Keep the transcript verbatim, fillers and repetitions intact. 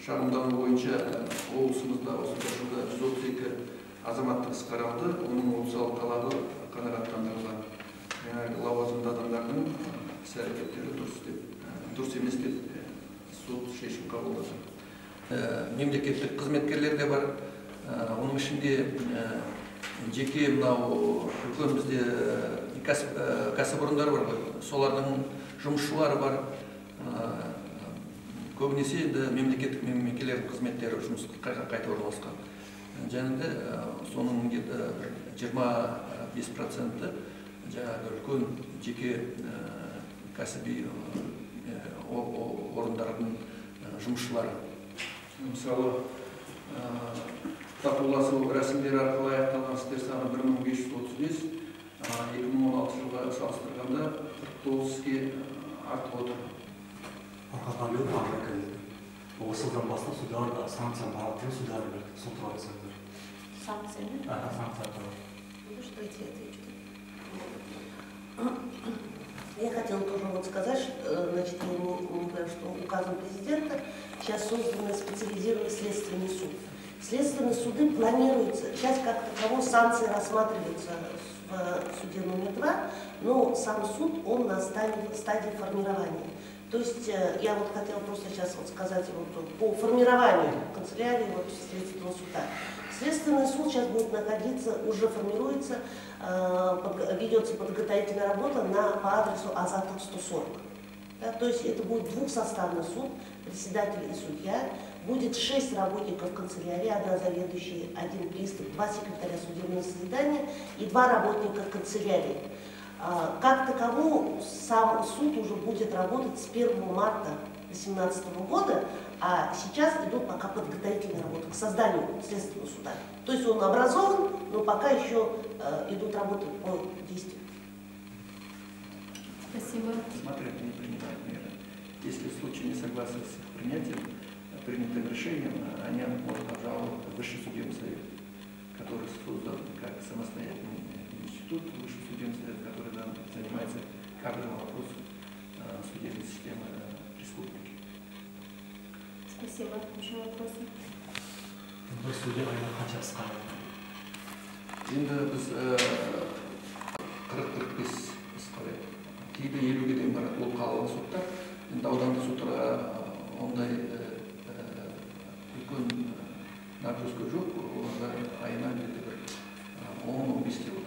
шағымдану бойынша облысымызда осы жылда жүз отыз екі азаматтық іс қаралды, оның отыз алты талабы қанағаттандырылған. Лауазымды адамдардың іс-әрекеттері дұрыс деп, дұрыс емес деп сот шешім қабылдады. Мемлекеттік қызметкерлер де бар. Оның ішінде жеке мынау үлкен бізде кәсіпорындар бар, солардың жұмысшылары бар. Көбінесе енді мемлекеттік мекемелердің қызметтері жұмысқа қайта орналасқан. Және де соның жиырма бес проценті жаңағы үлкен жеке кәсіби орындардың жұмысшылары. Мысалы, татуласу рәсімдері арқылы аяқталған істер саны бір мың бес жүз отыз бес, екі мың он алты жылға салыстырғанда қырық тоғыз іске артып отыр. Арқатанмен тағы келді. Осы жылдан бастап судар да санкция бағыттың судары берді. Сол туралы айтсаңыздар. Санкция ме? Ага, санкция туралы. Ну что я тебе отвечу. Я хотела тоже вот сказать, что, значит, я не, не знаю, что указом президента сейчас создан специализированный следственный суд. Следственные суды планируются, сейчас как таково санкции рассматриваются в суде номер два, но сам суд, он на стадии, стадии формирования. То есть я вот хотела просто сейчас вот сказать вот, по формированию канцелярии вот, следственного суда. Следственный суд сейчас будет находиться, уже формируется, э, под, ведется подготовительная работа на, по адресу Азатов сто сорок. Да, то есть это будет двухсоставный суд, председатель и судья. Будет шесть работников канцелярии, одна заведующая, один пристав, два секретаря судебного заседания и два работника канцелярии. Э, как таково сам суд уже будет работать с первого марта две тысячи восемнадцатого года, а сейчас идут пока подготовительные работы к созданию следственного суда. То есть он образован, но пока еще э, идут работы по действию. Спасибо. Смотрят, не принимают меры. Если в случае несогласия с их принятием, принятым решением, они могут обжаловать Высший судебный совет, который создан как самостоятельный институт, Высший судебный совет, который занимается каждым вопросом судебной системы республики. Спасибо. Еще вопросы? Бір судья айына қанша іс қаралды? Енді біз қырық қырық бес іс қарайды. Кейде елуге дейін барады, ол қалалық соттар. Енді аудандық соттарға ондай үлкен нагрузка жоқ, олар айына он он бес